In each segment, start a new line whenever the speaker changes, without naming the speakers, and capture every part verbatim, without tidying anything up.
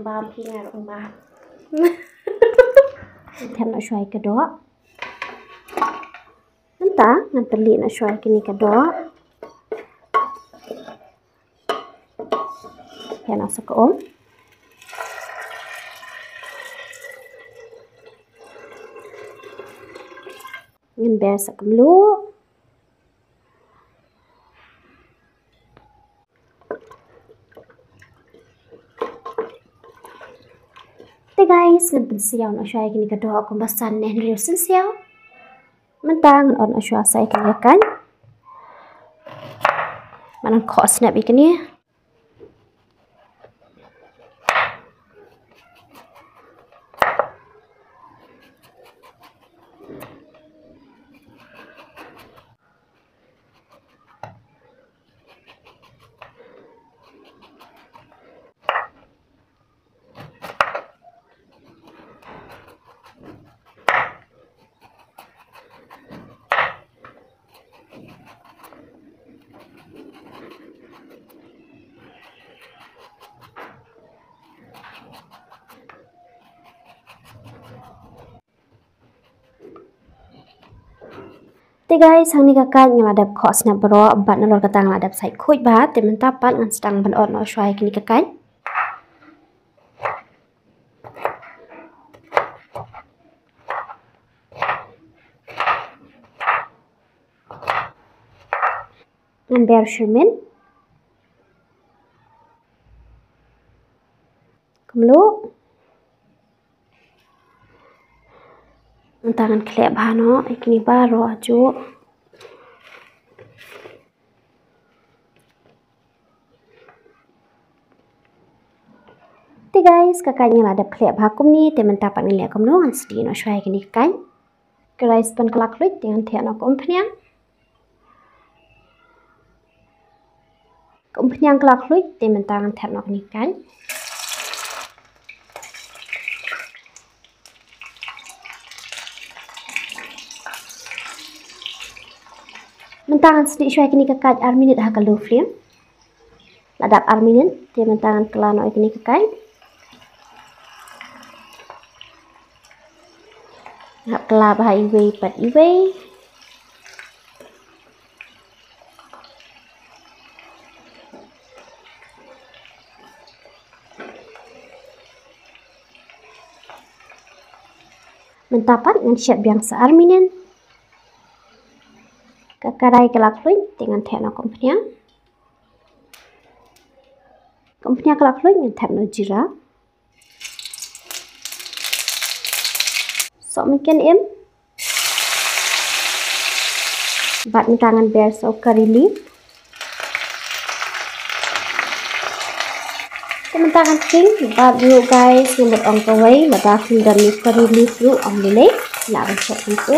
bam khi ngày rộng bam thêm nó xoay cái đó nắm ta ngăn tali nó xoay cái này cái đó thêm nó sẽ ốm ngăn bè sẽ cầm lúa guys, ngân pensiau nak share kini kedua aku basan nih real sensiau. Mentang on nak share saya kini kan. Mana kau snap ikini? Te guys, hang ni kakak ngeladap kok snap bro, empat nalor kata ngeladap saya kuit bat, temen tapat ngan sedang ban on no shwai kini kakak. Ngan ber shirmin. Kumno. Tangan klep hano ikini baru aja. Te guys, kakaknya ada klep hakum ni temen tapak ngeliat kumno ngan sedih no shwai kini kan. Guys pen kelak luit dengan tiak no kumpnyang. Kumpnyang kelak luit temen tangan tiak no kini kan. Mentangan sedikit shwai kini kakak arminit hakal low flame. Ladap arminit dia mentangan kelano kini kakak. Ngap kelab ha iwe pat iwe. Mentapat dengan Shet Jingtah arminit. Kakarai kelak luit dengan teh no kompnya. Kompnya kelak luit dengan teh no jira. So mungkin im. Bat tangan ber so curry leaf. Temen tangan king. Bat dulu guys yang berong kawai. Badakin dari curry leaf dulu om lele. Nak resep itu.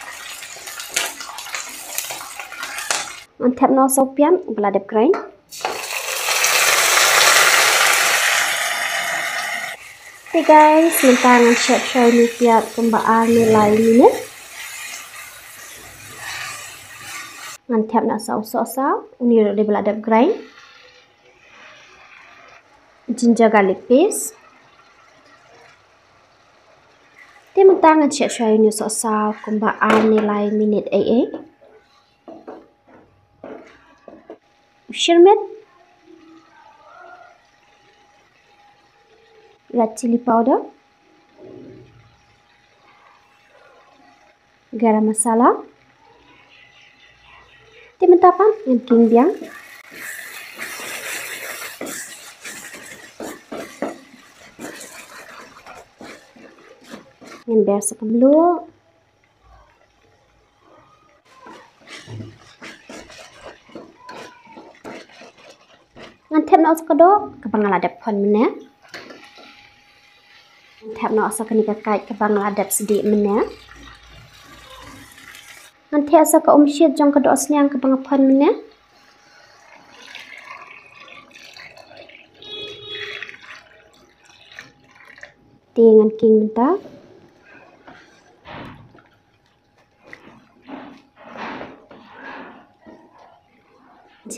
Mantap no sopian beladap grind. Hey guys, mentangan Shet show ni piat pembaan nilai minit. Mantap nak saus-saus, ini di beladap grind. Ginger garlic paste. Dia mentangan Shet show ni saus-saus pembaan nilai minit A A. Shirmit, red chili powder, garam masala, timentapan yang kingbiang, yang biasa kebelu. Ngantep nak sekado kebang ladap pon mana. Ngantep nak asa kini kakak kebang ladap sedih mana. Ngantep asa ka umsyid jong ka Dohsniang kebang pon mana. Dengan king mentah.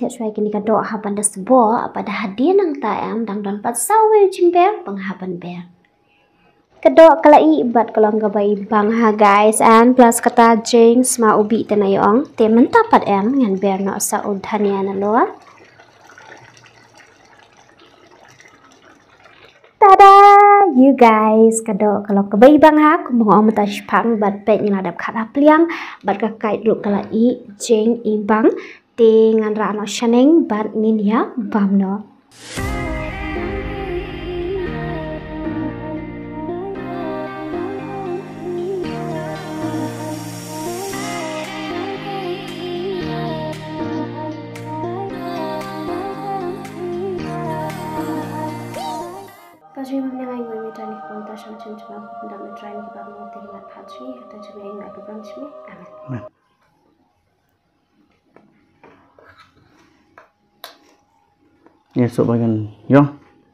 thiệt xoay cái này cái độ hà ban đất bò và đã điên năng tại em đang đón bắt sau về chim bé bằng hà ban bé cái độ cái lại bật cái lòng cái bay bằng hà guys and plus kata James mà ubi tên này ong thì mình tập bắt em ngàn bé nó sao ôn thanh nha nó lo tada you guys cái độ cái lòng cái bay bằng hà cũng mau mà ta phang bật pet như là đập khát hấp liang bật cái Kait được cái lại James i bang dengan rano shaneng ban ninia bamno Kasi mamnya ngai ngoi mita ni konta sam chen chma nda me try ni ba mo te mat phatri ta chme ngai ko bang chme amen
Ni sok bagian yo.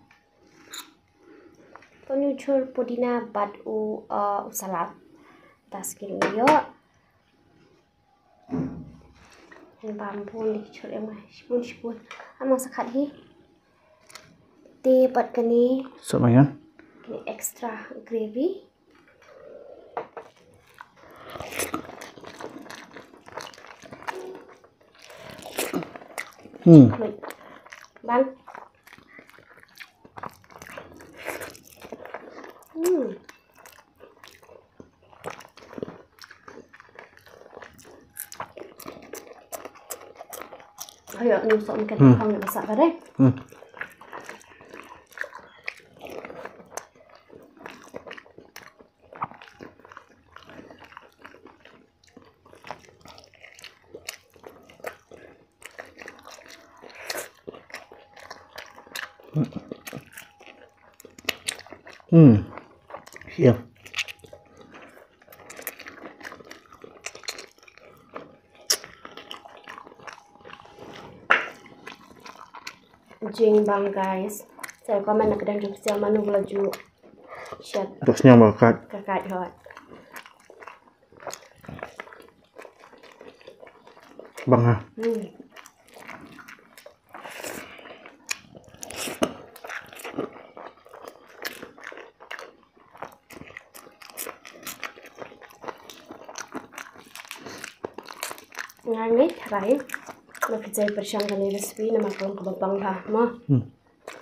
Penucur pudina bat u uh, salad. Tas kilo yo. Yang bampun dicur yang mah shibun shibun. Ama sakat hi. Te bat kani.
Sok bagian.
Kini extra gravy.
Hmm.
Bang. Hmm. Ayo, ni sok makan
hmm.
Kong nak masak dah deh.
Hmm. Hmm. Siap.
Jing bang guys. Saya komen nak kedang jumpa siang manu belaju. Shet.
Dohsniang bakat.
Kakak hot.
Bang ha.
Hmm. Ngai ni tharai. Nak kerja persiang kali resipi nama kalau kebabang dah mah.
Hmm.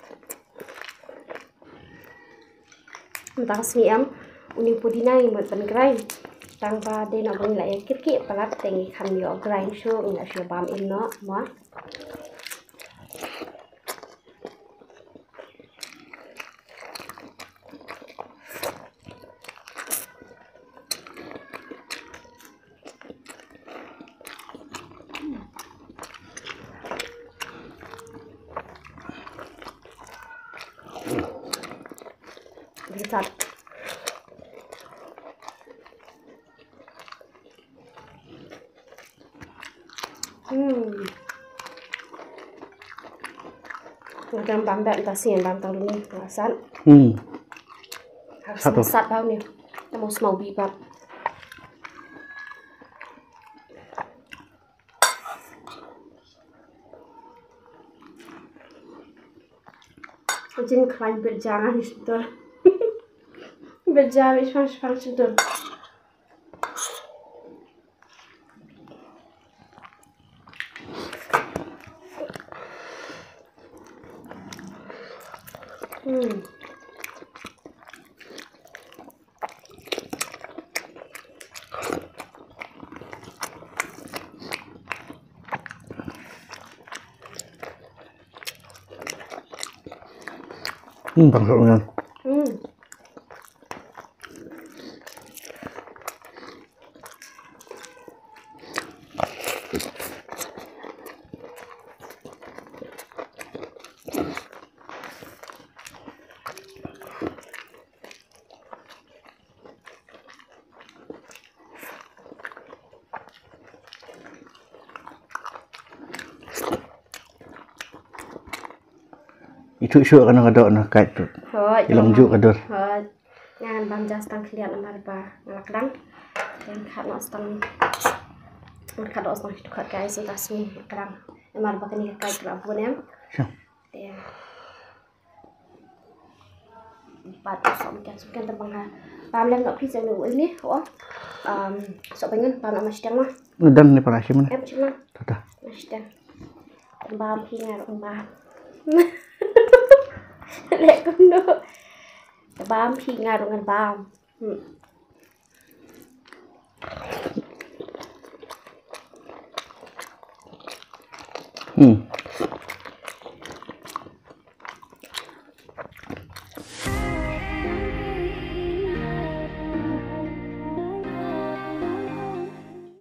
Mentang sini am uni pudina yang buat pen grind. Tanpa dia nak bagi lagi kit-kit pelat tengi kan yo grind show nak show bam in no mah. Besar. Hmm. Macam bambak tasian bambang dulu ni rasat.
Hmm.
Harus masak bau ni. Kita mau semau bibak. Macam kain berjangan ni betul. Berjangan ni macam macam betul. Hmm.
Hmm, bang sok bagian.
Hmm.
Itu syuk kan kadok nak Kait tu.
Hoi.
Shillong juk kador.
Hoi. Ngan bam jas tang kliat amar ba ngalakdang. Yang khat nak stang. Khat nak stang tu khat guys tas ni kadang. Emar pakai ni kait kerapun em.
Siap.
Ya. Empat sumkan sumkan terbang ha. Pam lem nak pizza dulu ini. Oh. Um, sok pengen pam nak masih mah.
Dan ni para shibun.
Em cuma.
Tada.
Masih. Bam pingar umbah. Lek Kumno. Bam pingar dengan bam. Hmm.
Hmm.